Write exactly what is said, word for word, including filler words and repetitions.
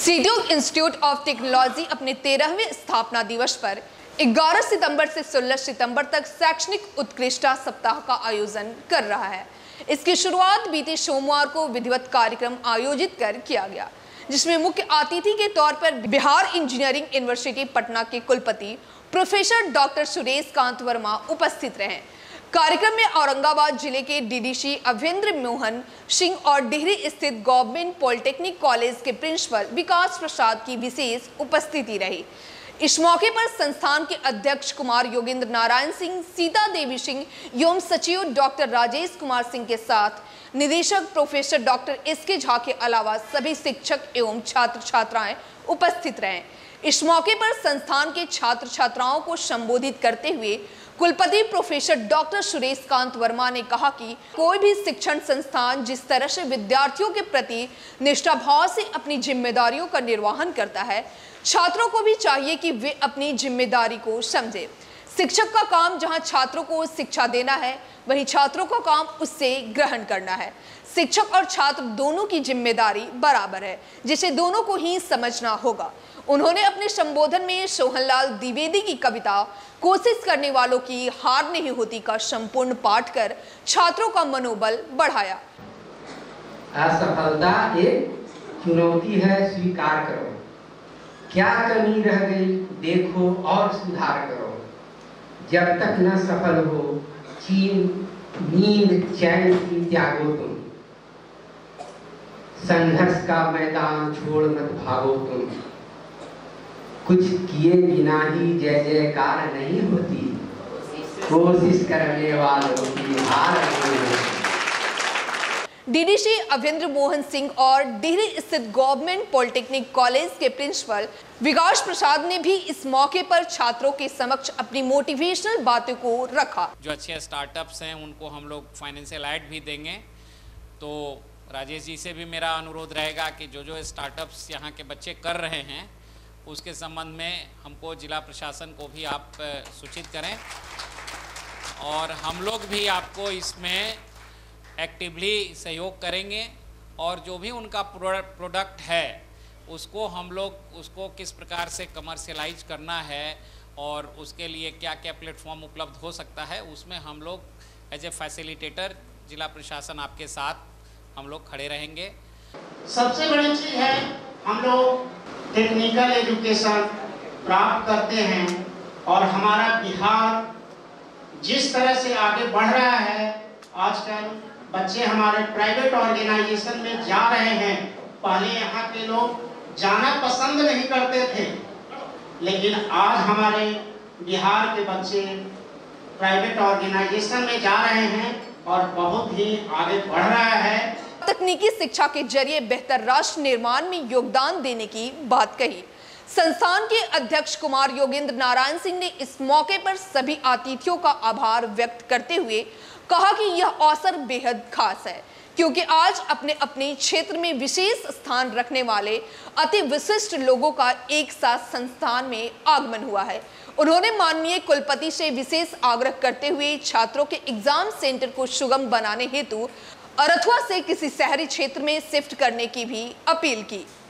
Schedule institute of technology अपने तेरहवें स्थापना दिवस पर ग्यारह सितंबर से सोलह सितंबर तक शैक्षणिक उत्कृष्टता सप्ताह का आयोजन कर रहा है। इसकी शुरुआत बीते सोमवार को विधिवत कार्यक्रम आयोजित कर किया गया, जिसमें मुख्य अतिथि के तौर पर बिहार इंजीनियरिंग यूनिवर्सिटी पटना के कुलपति प्रोफेसर डॉक्टर सुरेश कांत वर्मा उपस्थित रहे। कार्यक्रम में औरंगाबाद जिले के डीडीसी अभेंद्र मोहन सिंह और डिहरी स्थित गवर्नमेंट पॉलिटेक्निक कॉलेज के प्रिंसिपल विकास प्रसाद की विशेष उपस्थिति रही। इस मौके पर संस्थान के अध्यक्ष कुमार योगेंद्र नारायण सिंह, सीता देवी सिंह एवं सचिव डॉक्टर राजेश कुमार सिंह के साथ निदेशक प्रोफेसर डॉक्टर एस के झा के अलावा सभी शिक्षक एवं छात्र छात्राएं उपस्थित रहे। इस मौके पर संस्थान के छात्र छात्राओं को संबोधित करते हुए कुलपति प्रोफेसर डॉक्टर सुरेश कांत वर्मा ने कहा कि कोई भी शिक्षण संस्थान जिस तरह से विद्यार्थियों के प्रति निष्ठाभाव से अपनी जिम्मेदारियों का निर्वहन करता है, छात्रों को भी चाहिए कि वे अपनी जिम्मेदारी को समझें। शिक्षक का काम जहां छात्रों को शिक्षा देना है, वहीं छात्रों का काम उससे ग्रहण करना है। शिक्षक और छात्र दोनों की जिम्मेदारी बराबर है, जिसे दोनों को ही समझना होगा। उन्होंने अपने संबोधन में सोहनलाल द्विवेदी की कविता कोशिश करने वालों की हार नहीं होती का संपूर्ण पाठ कर छात्रों का मनोबल बढ़ाया। असफलता एक चुनौती है, स्वीकार करो। क्या कमी रह गई देखो और सुधार करो। जब तक न सफल हो चीन नींद चैन की त्यागो तुम। संघर्ष का मैदान छोड़ मत भागो तुम। कुछ किए बिना ही जय जयकार नहीं होती। कोशिश करने वालों की हार नहीं होती। डीडीसी अभेंद्र मोहन सिंह और डिहरी स्थित गवर्नमेंट पॉलिटेक्निक कॉलेज के प्रिंसिपल विकास प्रसाद ने भी इस मौके पर छात्रों के समक्ष अपनी मोटिवेशनल बातों को रखा। जो अच्छे स्टार्टअप्स हैं उनको हम लोग फाइनेंशियल एड भी देंगे। तो राजेश जी से भी मेरा अनुरोध रहेगा कि जो जो स्टार्टअप्स यहाँ के बच्चे कर रहे हैं उसके संबंध में हमको जिला प्रशासन को भी आप सूचित करें, और हम लोग भी आपको इसमें एक्टिवली सहयोग करेंगे। और जो भी उनका प्रोडक्ट है उसको हम लोग उसको किस प्रकार से कमर्शियलाइज करना है और उसके लिए क्या क्या प्लेटफॉर्म उपलब्ध हो सकता है, उसमें हम लोग एज ए फैसिलिटेटर जिला प्रशासन आपके साथ हम लोग खड़े रहेंगे। सबसे बड़ी चीज़ है हम लोग टेक्निकल एजुकेशन प्राप्त करते हैं, और हमारा बिहार जिस तरह से आगे बढ़ रहा है, आजकल बच्चे हमारे प्राइवेट ऑर्गेनाइजेशन में जा रहे हैं। पहले यहाँ के लोग जाना पसंद नहीं करते थे, लेकिन आज हमारे बिहार के बच्चे प्राइवेट ऑर्गेनाइजेशन में जा रहे हैं और बहुत ही आगे बढ़ रहा है। तकनीकी शिक्षा के जरिए बेहतर राष्ट्र निर्माण में योगदान देने की बात कही। संस्थान के अध्यक्ष कुमार योगेंद्र नारायण सिंह ने इस मौके पर सभी अतिथियों का आभार व्यक्त करते हुए कहा कि यह अवसर बेहद खास है, क्योंकि आज अपने अपने क्षेत्र में विशेष स्थान रखने वाले अति विशिष्ट लोगों का एक साथ संस्थान में आगमन हुआ है। उन्होंने माननीय कुलपति से विशेष आग्रह करते हुए छात्रों के एग्जाम सेंटर को सुगम बनाने हेतु अरथुआ से किसी शहरी क्षेत्र में शिफ्ट करने की भी अपील की।